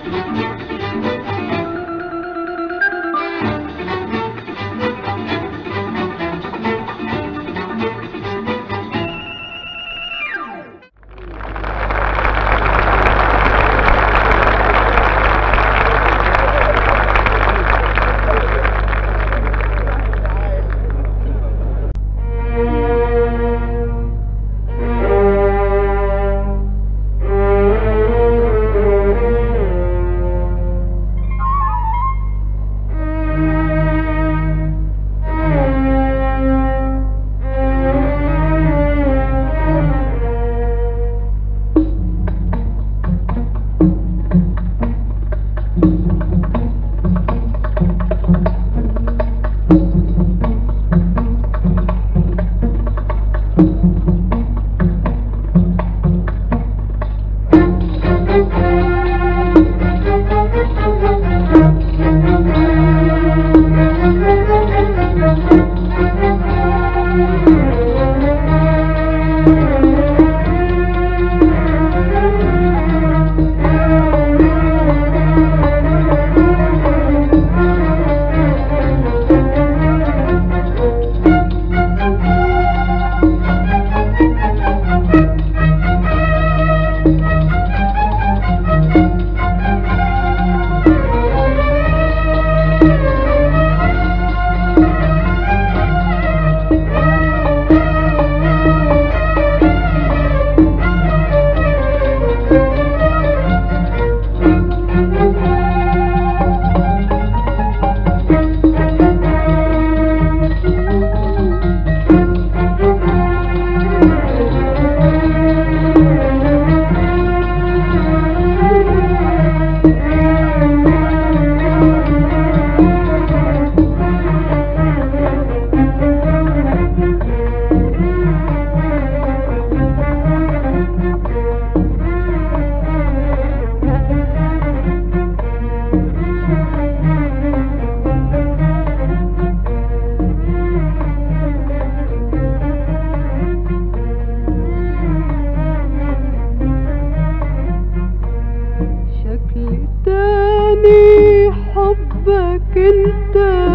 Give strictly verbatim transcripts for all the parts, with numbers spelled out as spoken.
حبك انت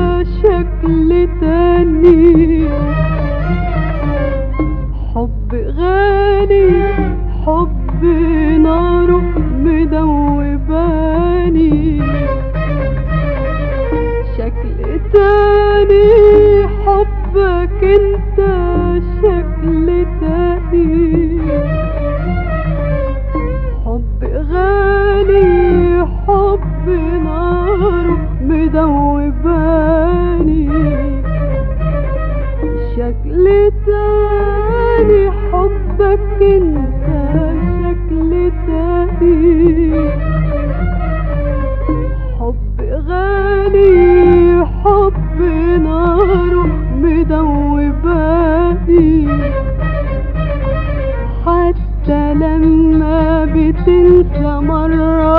شكل تاني، حب غالي، حب ناره مدوباني، شكل تاني حبك انت شكل تاني، حب غالي، حب ناره مدوباني، شكل تاني حبك انت شكل تاني، حب غالي، حب ناره مدوباني، حتى لما بتنسى مرة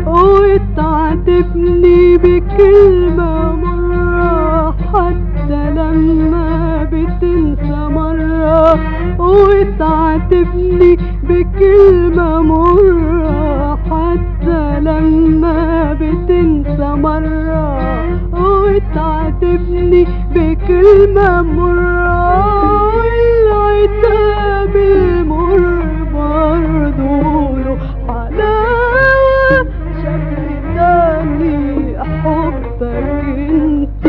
وتعاتبني بكلمة مرة، حتى لما بتنسى مرة وتعاتبني بكلمة مرة، حتى لما بتنسى مرة وتعاتبني بكلمة مرة، العتاب المر برضو له حلاوة، شكل تاني حبك انت.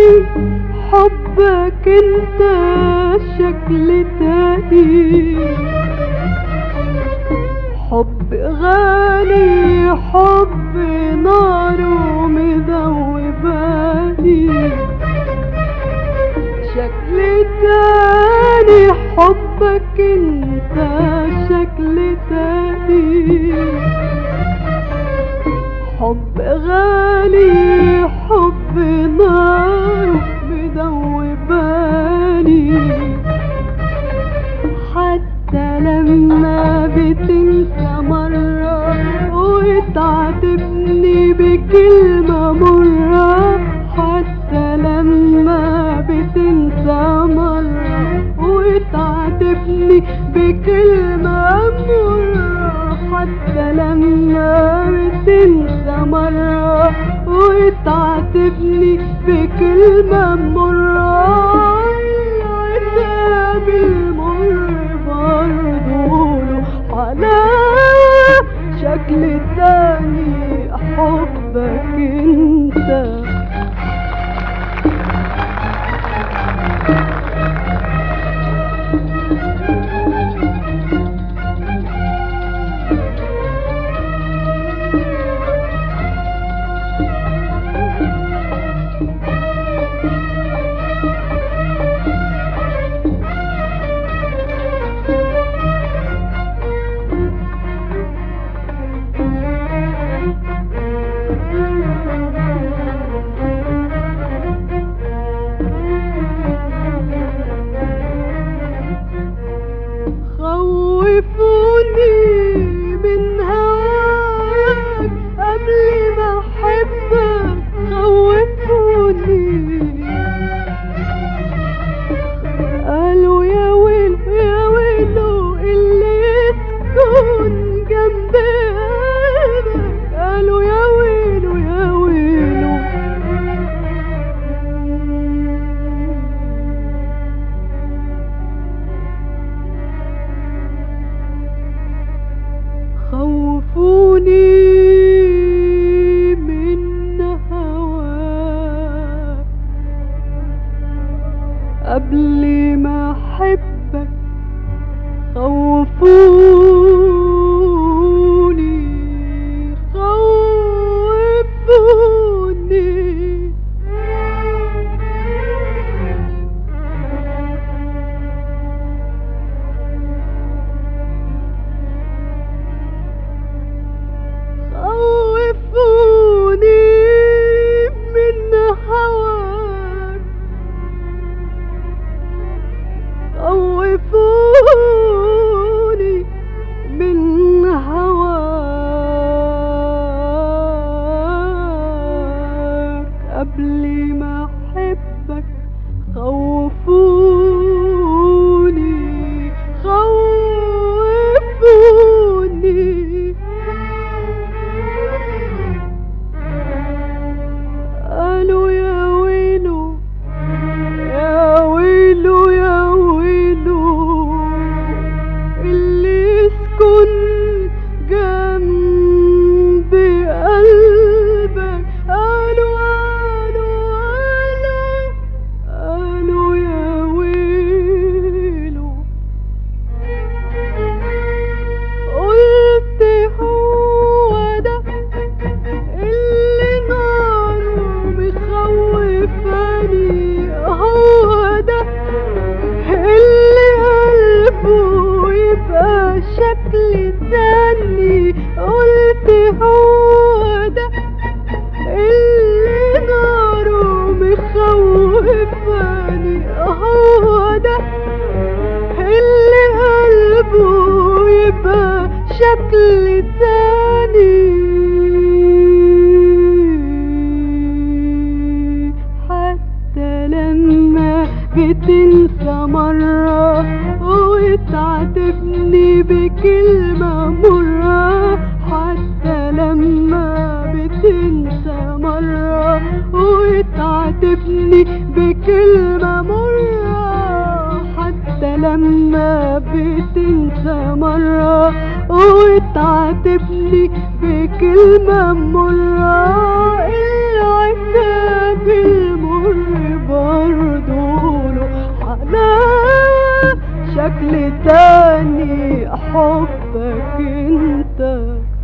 حبك انت شكل تاني، حب غالي حب ناره مذوباني، شكل تاني حبك انت شكل تاني، حب غالي حب ناره مذوباني، حتى لما بتنسى مرة وتعاتبني بكلمة مرة، حتى لما بتنسى مرة وتعاتبني بكلمة مرة، حتى لما بتنسى مرة وتعاتبني بكلمة مرة، العتاب المر برضه له حلاوة شكل تاني حبك انت. خوفوني من هواك قبل ما احبك، خوفوني قالوا يا ويلو يا ويلو اللي يسكن جنب قلبك، قالوا يا ويلو يا ويلو. خوفوني من هواك قبل ما احبك، خوفوني خوفوني خوفوني من هواك، خوفوني من هواك قبل ما احبك، خوفوني خوفوني قالوا يا ويلو يا ويلو يا ويلو اللي يسكن جنب قلبك، قالوا قالوا قالوا قالوا يا ويلو. قلت هو ده اللي ناره مخوفاني، هو ده اللي قلبه يبقى شكل تاني، قلت هو ده اللي ناره مخوفاني، هو ده اللي قلبه يبقى شكل تاني، حتى لما بتنسى مرة وتعاتبني بكلمة مرة، حتى لما بتنسى مرة وتعاتبني بكلمة مرة، حتى لما بتنسى مرة وتعاتبني بكلمة مرة، العتاب المر شكل تاني حبك انت.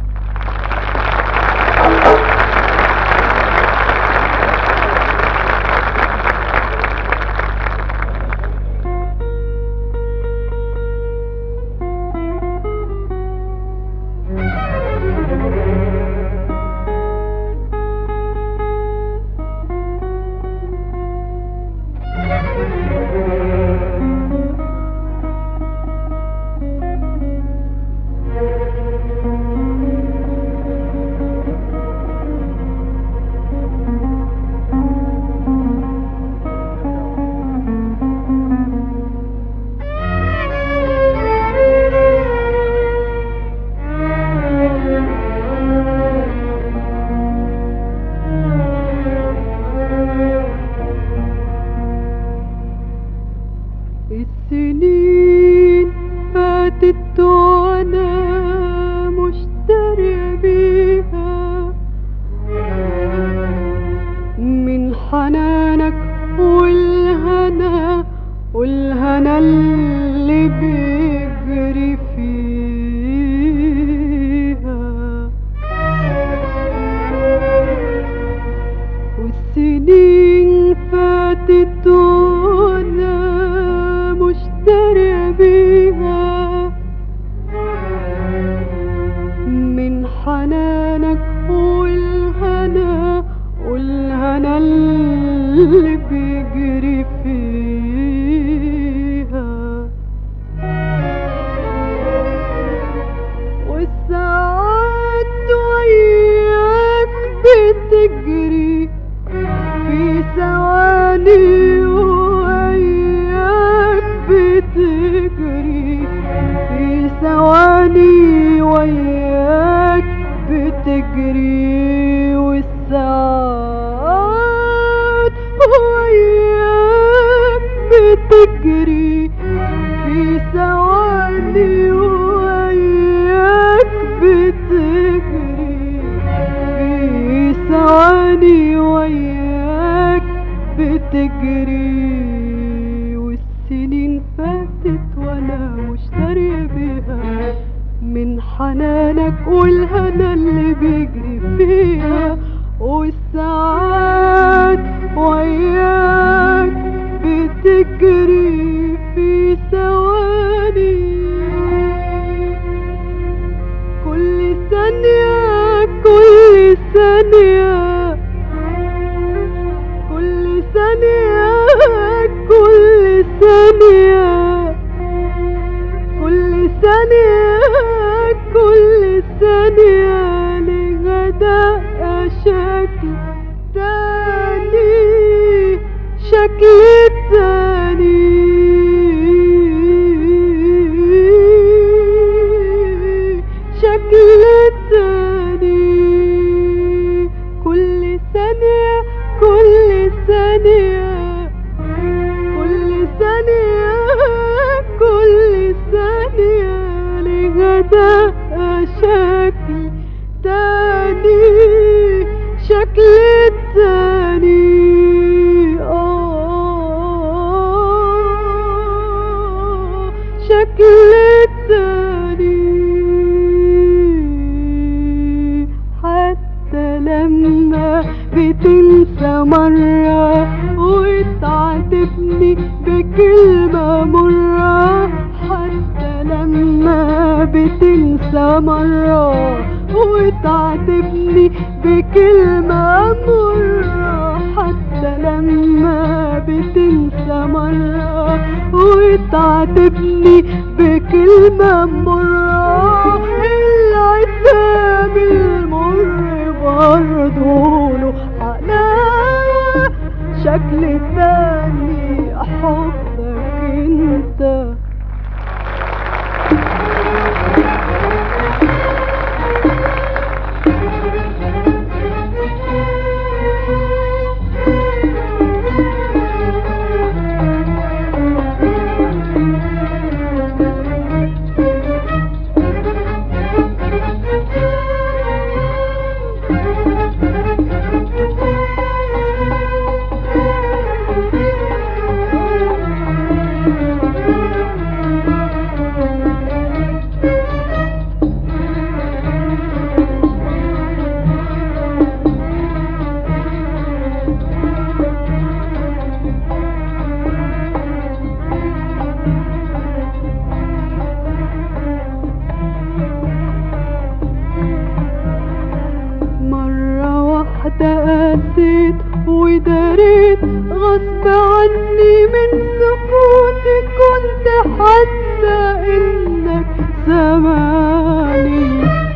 السنين فاتت وانا مشتري بيها من حنانك والهنا والهنا اللي بيجري فيها. والسنين فاتت وانا مشتري بيها من حنانك والهنا والهنا اللي بيجري فيها. والساعات وياك بتجري في ثواني بتجري في ثواني وياك بتجري. والساعات وياك بتجري في ثواني وياك بتجري في ثواني وياك بتجري. سنين فاتت وانا مشتري بيها من حنانك والهنا اللي بيجري فيها. والساعات وياك بتجري في ثواني كل ثانية كل ثانية كل ثانية كل ثانية كل ثانية كل ثانية لغداء شكل تاني شكل تاني شكل تاني. كل ثانية كل ثانية كل ثانية كل ثانية لغداء شكل تاني شكل تاني. آه شكل تاني. حتى لما بتنسى مرة وتعاتبني بكلمة مرة. حتى لما بتنسى مرة وتعاتبني بكلمة مرة. حتى لما بتنسى مرة وتعاتبني بكلمة مرة. العتاب المر برضه له حلاوة شكل تاني حبك انت. غصب عني من سكوتي كنت حاسة انك سامعني.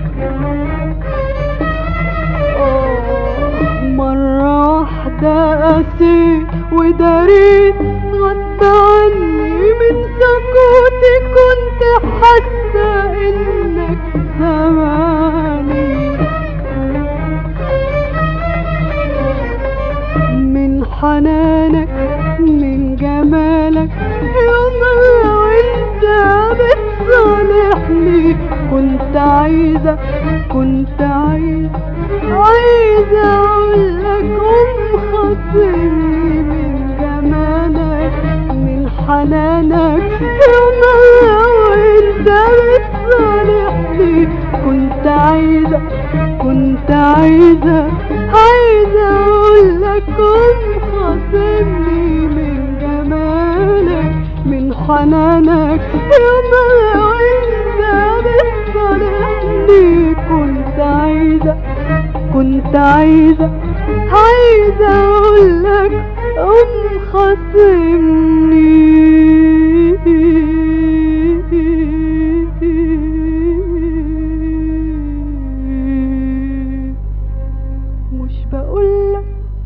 مرة واحدة قسيت وداريت غصب عني من سكوتي كنت حاسة انك سامعني. من حنانك من جمالك يوم وانت بتصالحني كنت عايزة كنت عايزة عايزة اقولك قوم خاصمني. من جمالك من حنانك يوم وانت بتصالحني كنت عايزة كنت عايزة عايزة اقولك قوم خاصمني. من جمالك من حنانك يوم وانت بتصالحني كنت عايزة كنت عايزة عايزة اقولك قوم خاصمني. مش بقولك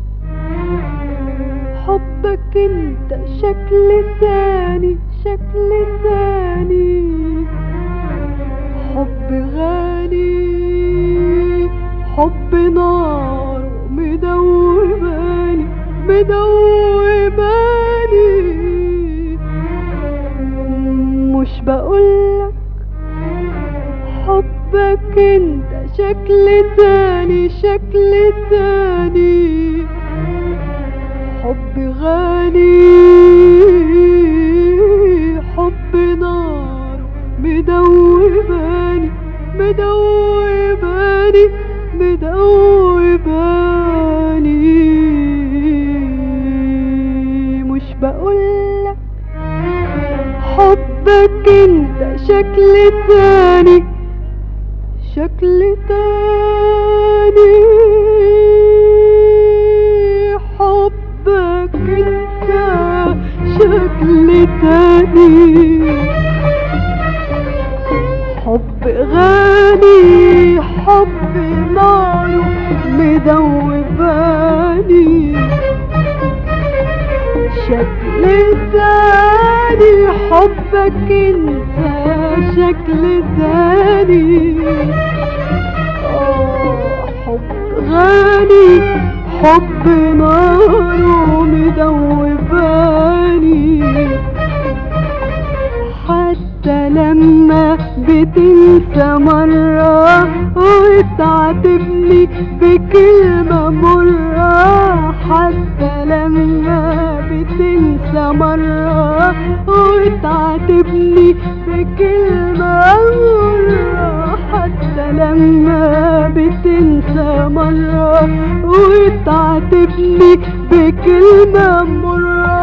حبك انت شكل تاني شكل تاني حب غالي حب نار مدوباني مدوباني. مش بقولك حبك انت شكل تاني شكل تاني حب غالي حب نار مدوباني مدوباني مدوباني. مش بقولك حبك انت شكل تاني شكل تاني حبك انت شكل تاني حب غالي حب نار مدوباني. شكل تاني حبك انت شكل تاني حب غالي حب نار مدوباني. حتى لما بتنسى مرة وتعاتبني بكلمة مرة حتى لما بتنسى مرة وتعاتبني بكلمة مرة حتى لما بتنسى مرة وتعاتبني بكلمة مرة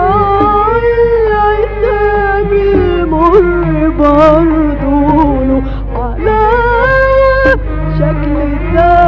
العتاب المر برضو له على شكل تاني.